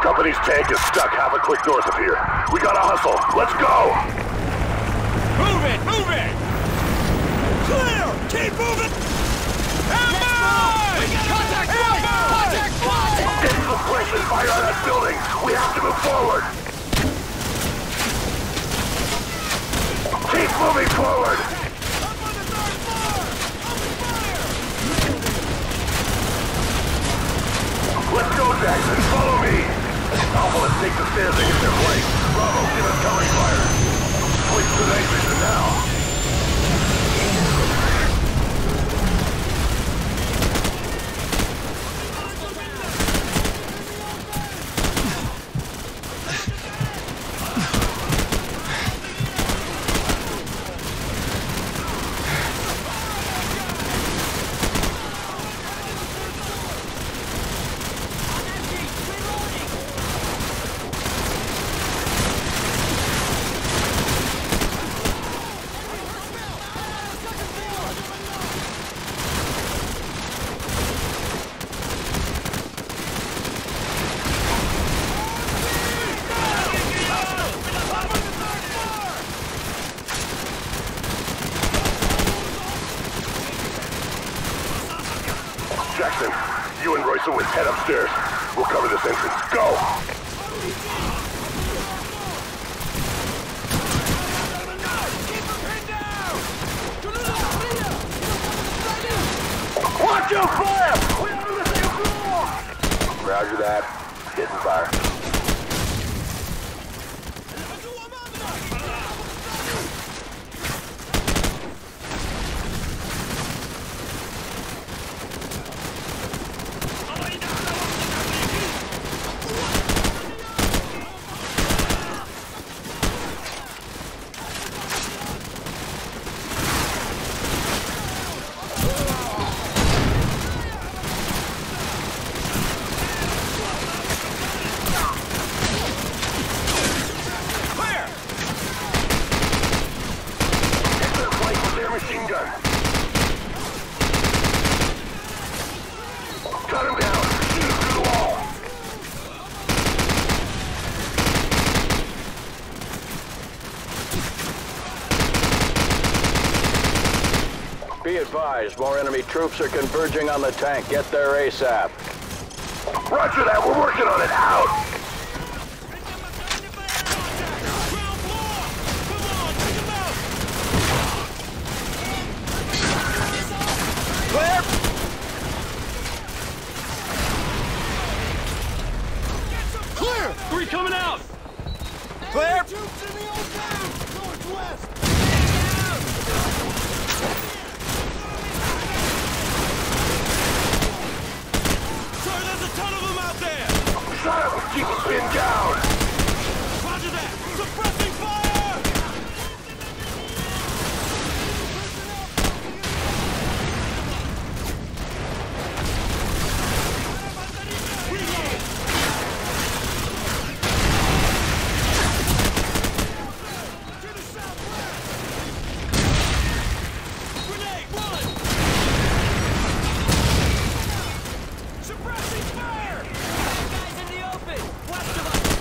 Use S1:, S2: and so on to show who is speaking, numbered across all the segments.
S1: Company's tank is stuck half a click north of here. We gotta hustle. Let's go!
S2: Move it! Move it! Clear! Keep moving! Contact! Contact! Contact!
S1: Get to the place and fire on that building! We have to move forward! Keep moving forward! Let's go, Jackson! Follow me! Alpha, let's take the stairs and get their place. Bravo, give us covering fire. Switch to night vision now. Jackson, you and Royce will head upstairs. We'll cover this entrance. Go! Watch your fire! We're on the same floor! Roger that. Getting fire. Machine gun. Cut him down. Shoot him through the wall.
S3: Be advised, more enemy troops are converging on the tank. Get there ASAP.
S1: Roger that. We're working on it. Out.
S2: Clear! Clear! Three coming out! Clear! Northwest! Sir, there's a ton of them out there!
S1: Shut up! Keep them pinned down!
S2: Roger that! Suppressing fire! Suppressing fire! Guys in the open! West of us!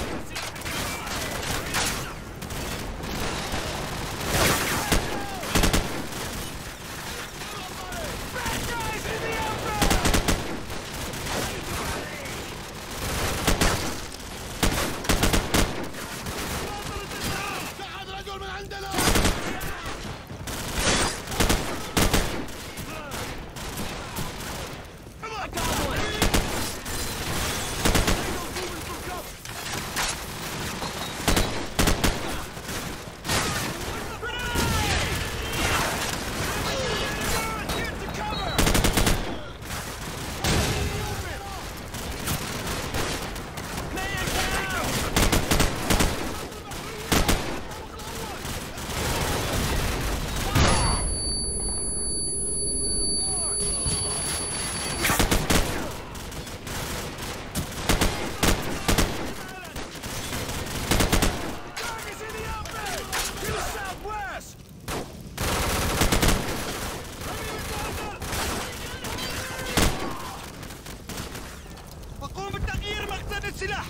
S2: Mira!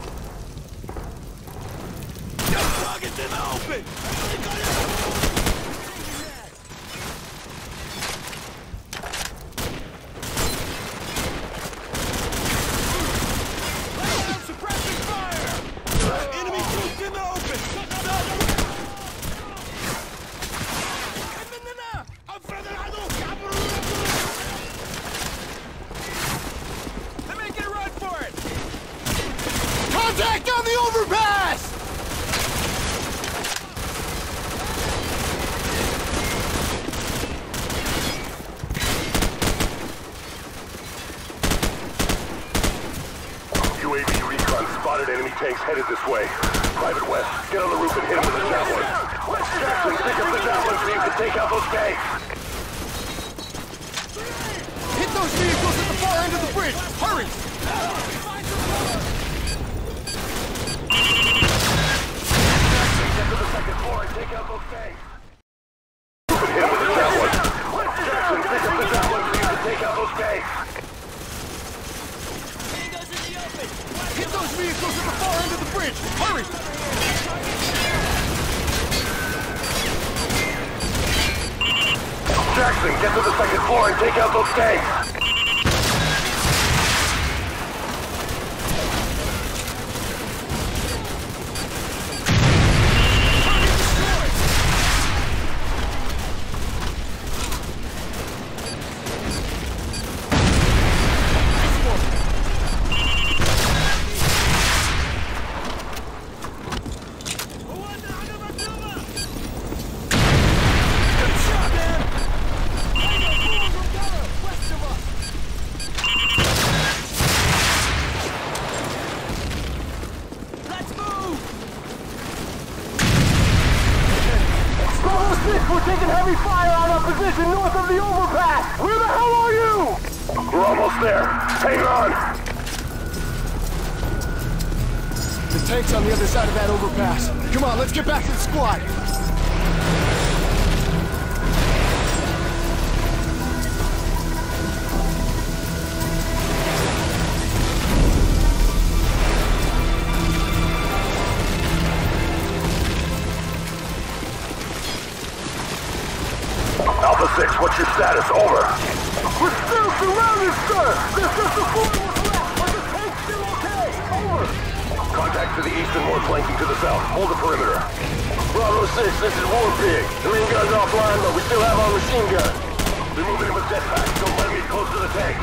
S2: Target's in the open! Suppressing fire! Enemy troops in the open! They're making a run for it!
S4: Contact on the overpass!
S1: UAV recon spotted enemy tanks headed this way. Private West, get on the roof and hit him with the Javelin. Jackson, pick up the Javelin so you can take out those tanks.
S4: Hit those vehicles at the far end of the bridge! Hurry!
S1: Jackson, get to the second floor and take out those tanks. Hit him with the Javelin. Jackson, pick up the Javelin so you can take out those tanks.
S4: Hit those vehicles at the far end of the bridge! Hurry!
S1: Jackson, get to the second floor and take out those tanks.
S4: We're taking heavy fire on our position north of the overpass! Where the hell are you?
S1: We're almost there. Hang on.
S4: The tank's on the other side of that overpass. Come on, let's get back to the squad.
S1: Alpha 6, what's your status? Over.
S4: We're still surrounded, sir! There's just a few more left, but the tank's still okay! Over!
S1: Contact to the east and more flanking to the south. Hold the perimeter.
S3: Bravo 6, this is War Pig. The main gun's offline, but we still have our machine gun.
S1: They're moving him with jetpacks. Don't let him get close to the tank.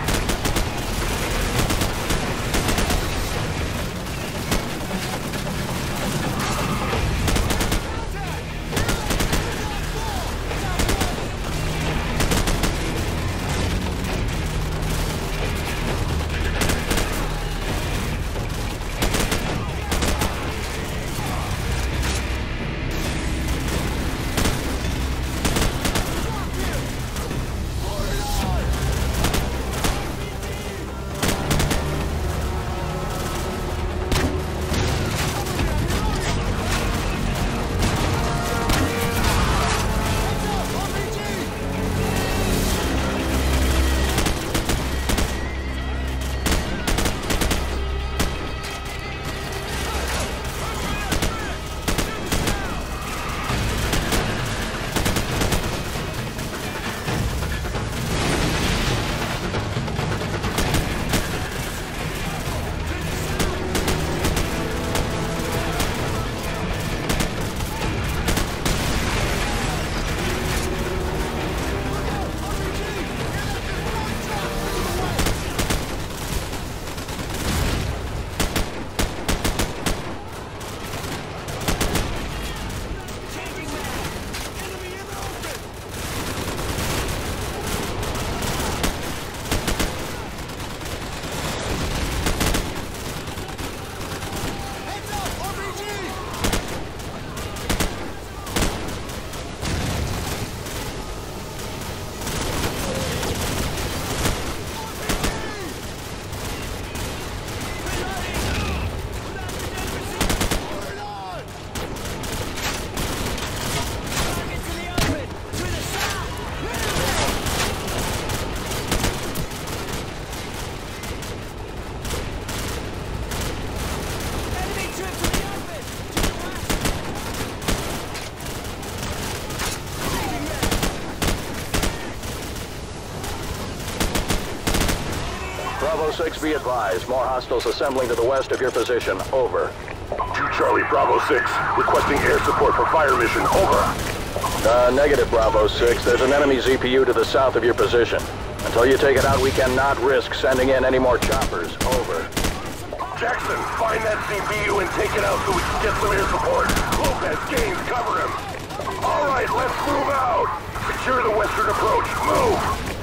S3: be advised. More hostiles assembling to the west of your position. Over.
S1: 2 Charlie Bravo 6, requesting air support for fire mission. Over.
S3: Negative Bravo 6. There's an enemy ZPU to the south of your position. Until you take it out, we cannot risk sending in any more choppers. Over.
S1: Jackson, find that CPU and take it out so we can get some air support. Lopez, Gaines, cover him. All right, let's move out. Secure the western approach. Move.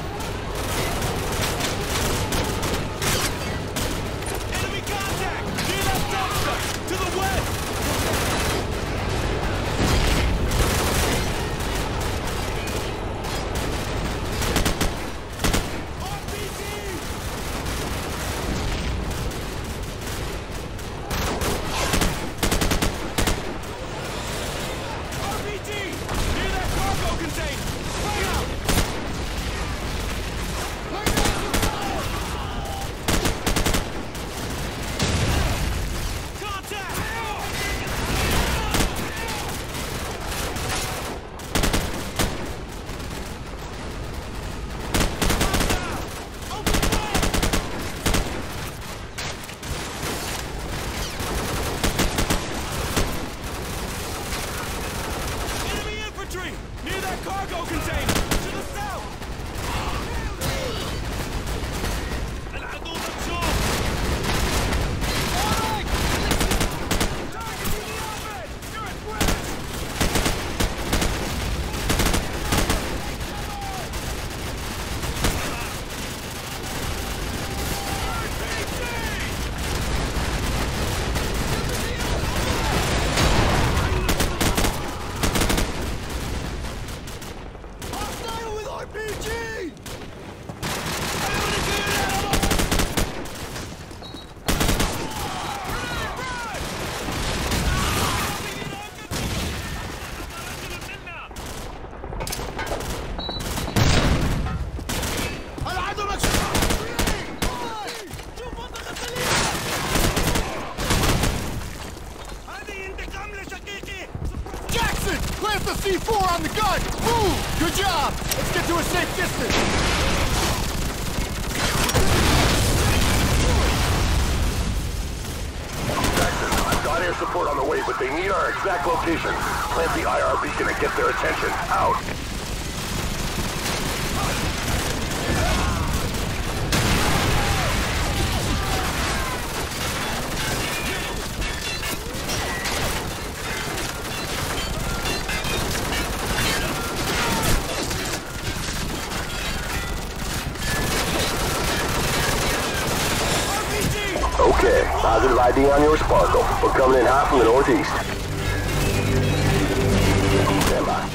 S2: Enemy contact! Near that dumpster! To the west! Near that cargo container! To the south! العدو مكشوف! Alright! Target in the open! Northwest!
S4: Plant the C4 on the gun! Move! Good job! Let's get to a safe distance!
S1: Jackson, I've got air support on the way, but they need our exact location. Plant the IR beacon and get their attention. Out! Okay, positive ID on your Sparkle. We're coming in hot from the northeast. Stand by.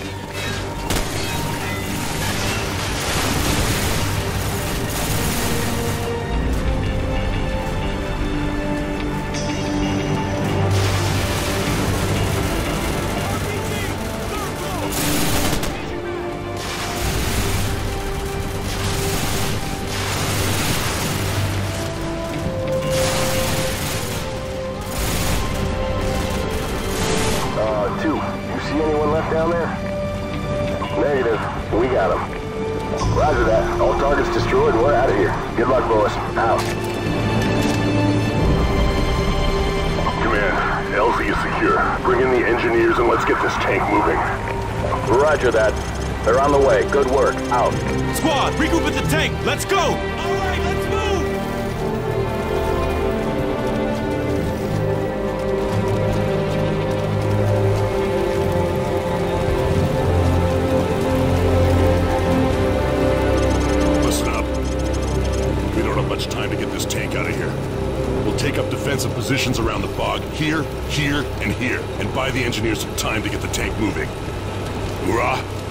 S1: See anyone left down there? Negative. We got them. Roger that. All targets destroyed. We're out of here. Good luck, boys. Out. Command, LZ is secure. Bring in the engineers and let's get this tank moving.
S3: Roger that. They're on the way. Good work. Out.
S2: Squad, regroup at the tank. Let's go! All right, let's move!
S5: Time to get this tank out of here. We'll take up defensive positions around the fog, here, and here, and buy the engineers some time to get the tank moving. Hoorah!